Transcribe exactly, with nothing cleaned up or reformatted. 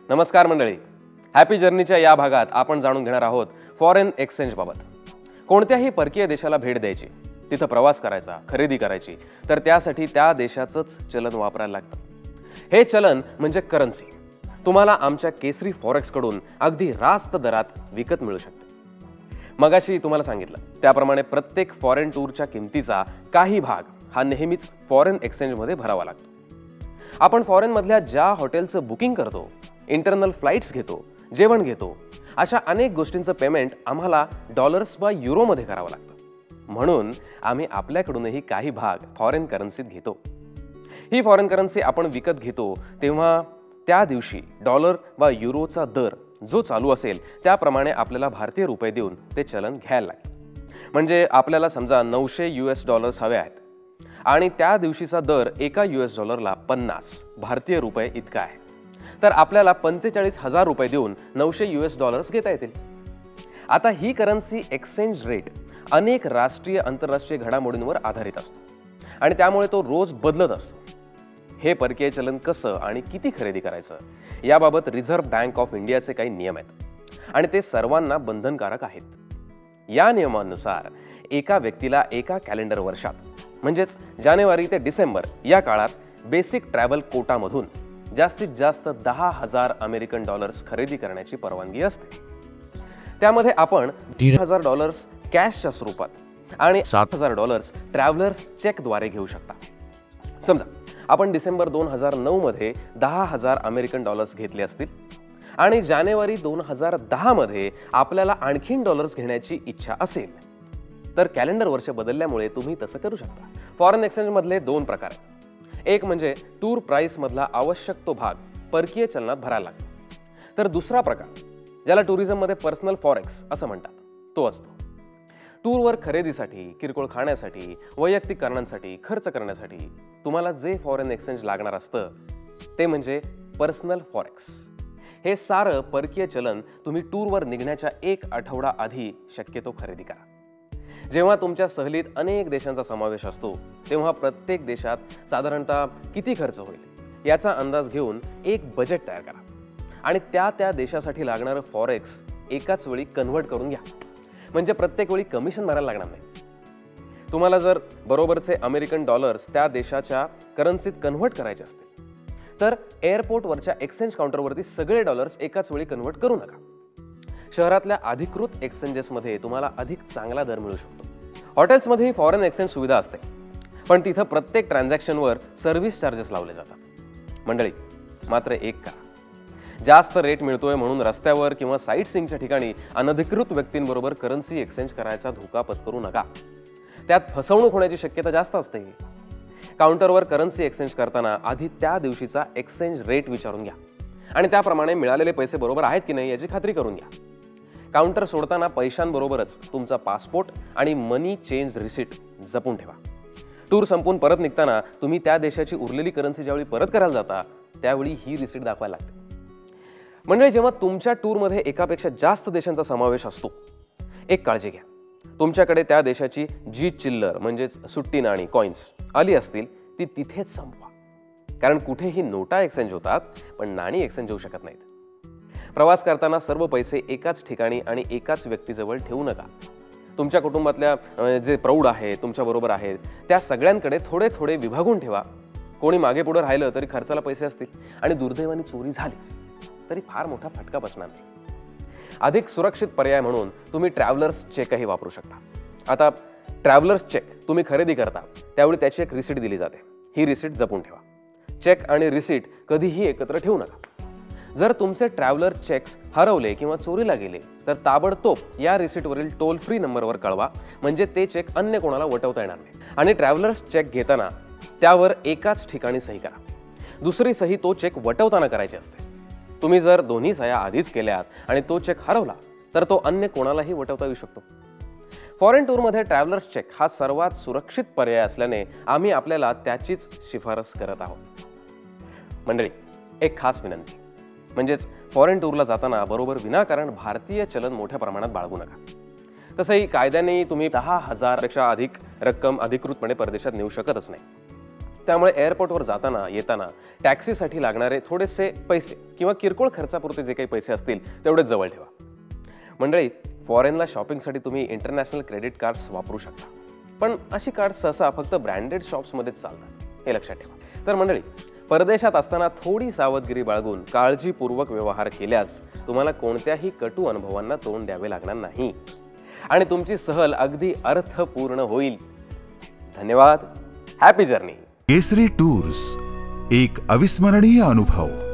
नमस्कार मंडळी, हॅपी जर्नीच्या या भागात आपण जाणून घेणार आहोत फॉरेन एक्सचेंज बाबत। कोणत्याही परकीय देशाला भेट द्यायची, तिथं प्रवास करायचा, खरेदी करायची, तर त्यासाठी त्या देशाचंच चलन वापरायला लागतं। हे चलन म्हणजे करन्सी तुम्हाला आमच्या केसरी फॉरेक्स कडून अगदी रास्त दरात विकत मिळू शकते। मगाशी तुम्हाला सांगितलं त्याप्रमाणे प्रत्येक फॉरेन टूरच्या किमतीचा काही भाग हा नेहमीच फॉरेन एक्सचेंज मध्ये भरावा लागतो। आपण फॉरेन मधल्या ज्या हॉटेलचं बुकिंग करतो, इंटरनल फ्लाइट्स घेतो, जेवण घेतो, अशा अनेक गोष्टींचं पेमेंट आम्हाला डॉलर्स वा युरो मध्ये करावं लागतं। म्हणून आम्ही आपल्याकडूनही काही भाग फॉरेन करन्सीत घेतो। ही फॉरेन करन्सी आपण विकत घेतो तेव्हा त्या दिवशी डॉलर वा युरोचा दर जो चालू असेल त्याप्रमाणे आपल्याला भारतीय रुपये देऊन ते चलन घ्यायला लागतं। म्हणजे आपल्याला समजा नऊशे युएस डॉलर्स हवे आहेत आणि त्या दिवशीचा दर एका युएस डॉलरला पन्नास भारतीय रुपये इतका आहे, तर आपल्याला पंचेचाळीस हजार रुपये देऊन नऊशे युएस डॉलर्स घेता येतील। आता ही करन्सी एक्सचेंज रेट अनेक राष्ट्रीय आंतरराष्ट्रीय घडामोडींवर आधारित असतो आणि त्यामुळे तो रोज बदलत असतो। हे परकीय चलन कसं आणि किती खरेदी करायचं याबाबत रिझर्व्ह बँक ऑफ इंडियाचे काही नियम आहेत आणि ते सर्वांना बंधनकारक आहेत। या नियमानुसार एका व्यक्तीला एका कॅलेंडर वर्षात म्हणजेच जानेवारी ते डिसेंबर या काळात बेसिक ट्रॅव्हल कोटामधून जास्तीत जास्त दहा हजार अमेरिकन डॉलर्स खरेदी करण्याची परवानगी असते। त्यामध्ये आपण दीड हजार डॉलर्स कॅशच्या स्वरूपात आणि सात हजार डॉलर्स ट्रॅव्हलर्स चेकद्वारे घेऊ शकता। समजा आपण डिसेंबर दोन हजार नऊ मध्ये दहा हजार अमेरिकन डॉलर्स घेतले असतील आणि जानेवारी दोन हजार दहा मध्ये आपल्याला आणखीन डॉलर्स घेण्याची इच्छा असेल, तर कॅलेंडर वर्ष बदलल्यामुळे तुम्ही तसं करू शकता। फॉरेन एक्सचेंज मधले दोन प्रकार आहेत। एक म्हणजे टूर प्राइस मधला आवश्यक तो भाग परकीय चलनात भरायला लागतो, तर दुसरा प्रकार ज्याला टुरिझम मध्ये पर्सनल फॉरेक्स असं म्हणतात तो असतो। टूरवर खरेदीसाठी, किरकोळ खाण्यासाठी, वैयक्तिक कारणांसाठी खर्च करण्यासाठी तुम्हाला जे फॉरेन एक्सचेंज लागणार असतं ते म्हणजे पर्सनल फॉरेक्स। हे सारं परकीय चलन तुम्ही टूरवर निघण्याच्या एक आठवडा आधी शक्यतो खरेदी करा। जेव्हा तुमच्या सहलीत अनेक देशांचा समावेश असतो तेव्हा प्रत्येक देशात साधारणतः किती खर्च होईल याचा अंदाज घेऊन एक बजेट तयार करा आणि त्या त्या देशासाठी लागणारं फॉरेक्स एकाच वेळी कन्व्हर्ट करून घ्या, म्हणजे प्रत्येक वेळी कमिशन भरायला लागणार नाही। तुम्हाला जर बरोबरचे अमेरिकन डॉलर्स त्या देशाच्या करन्सीत कन्व्हर्ट करायचे असतील तर एअरपोर्टवरच्या एक्सचेंज काउंटरवरती सगळे डॉलर्स एकाच वेळी कन्व्हर्ट करू नका। शहरातल्या अधिकृत एक्सचेंजेसमध्ये तुम्हाला अधिक चांगला दर मिळू शकतो। हॉटेल्समध्ये फॉरेन एक्सचेंज सुविधा असते, पण तिथं प्रत्येक ट्रान्झॅक्शनवर सर्व्हिस चार्जेस लावले जातात। मंडळी, मात्र एक का जास्त रेट मिळतोय म्हणून रस्त्यावर किंवा साईट सीइंगच्या ठिकाणी अनधिकृत व्यक्तींबरोबर करन्सी एक्सचेंज करायचा धोका पत्करू नका। त्यात फसवणूक होण्याची शक्यता जास्त असते। काउंटरवर करन्सी एक्सचेंज करताना आधी त्या दिवशीचा एक्सचेंज रेट विचारून घ्या आणि त्याप्रमाणे मिळालेले पैसे बरोबर आहेत की नाही याची खात्री करून घ्या। काउंटर सोडताना पैशांबरोबरच तुमचा पासपोर्ट आणि मनी चेंज रिसीट जपून ठेवा। टूर संपून परत निघताना तुम्ही त्या देशाची उरलेली करन्सी ज्यावेळी परत करायला जाता त्यावेळी ही रिसीट दाखवायला लागते। म्हणजे जेव्हा तुमच्या टूरमध्ये एकापेक्षा जास्त देशांचा समावेश असतो, एक काळजी घ्या, तुमच्याकडे त्या देशाची जी चिल्लर म्हणजेच सुट्टी नाणी कॉइन्स आली असतील ती तिथेच संपवा, कारण कुठेही नोटा एक्सचेंज होतात पण नाणी एक्सचेंज होऊ शकत नाहीत। प्रवास करताना सर्व पैसे एकाच ठिकाणी आणि एकाच व्यक्तीजवळ ठेवू नका। तुमच्या कुटुंबातल्या जे प्रौढ आहेत, तुमच्या बरोबर आहेत, त्या सगळ्यांकडे थोडे थोडे विभागून ठेवा। कोणी मागे पुढे राहिलं तरी खर्चाला पैसे असतील आणि दुर्दैवाने चोरी झालीच तरी फार मोठा फटका बसणार नाही। अधिक सुरक्षित पर्याय म्हणून तुम्ही ट्रॅव्हलर्स चेकही वापरू शकता। आता ट्रॅव्हलर्स चेक तुम्ही खरेदी करता त्यावेळी त्याची एक रिसीट दिली जाते, ही रिसीट जपून ठेवा। चेक आणि रिसीट कधीही एकत्र ठेवू नका। जर तुमचे ट्रॅव्हलर चेक्स हरवले किंवा चोरीला गेले तर ताबडतोब या रिसीटवरील टोल फ्री नंबरवर कळवा, म्हणजे ते चेक अन्य कोणाला वटवता येणार नाही। आणि ट्रॅव्हलर्स चेक घेताना त्यावर एकाच ठिकाणी सही करा, दुसरी सही तो चेक वटवताना करायची असते। तुम्ही जर दोन्ही सह्या आधीच केल्यात आणि तो चेक हरवला तर तो अन्य कोणालाही वटवता येऊ शकतो। फॉरेन टूरमध्ये ट्रॅव्हलर्स चेक हा सर्वात सुरक्षित पर्याय असल्याने आम्ही आपल्याला त्याचीच शिफारस करत आहोत। मंडळी, एक खास विनंती म्हणजेच फॉरेन टूरला जाताना बरोबर विनाकारण भारतीय चलन मोठ्या प्रमाणात बाळगू नका। तसंही कायद्याने तुम्ही दहा हजार पेक्षा अधिक रक्कम अधिकृतपणे परदेशात नेऊ शकतच नाही। त्यामुळे एअरपोर्टवर जाताना येताना टॅक्सीसाठी लागणारे थोडेसे पैसे किंवा किरकोळ खर्चापुरते जे काही पैसे असतील तेवढेच जवळ ठेवा. मंडळी, फॉरेनला शॉपिंगसाठी तुम्ही इंटरनॅशनल क्रेडिट कार्ड्स वापरू शकता, पण अशी कार्ड सहसा फक्त ब्रँडेड शॉप्समध्येच चालतात, हे लक्षात ठेवा. तर मंडळी, परदेशात असताना थोडी सावधगिरी बाळगून काळजीपूर्वक व्यवहार केल्यास तुम्हाला कोणत्याही कटू अनुभवांना तोंड द्यावे लागणार नाही आणि तुमची सहल अगदी अर्थपूर्ण होईल. धन्यवाद. Happy journey. केसरी टूर्स, एक अविस्मरणीय अनुभव.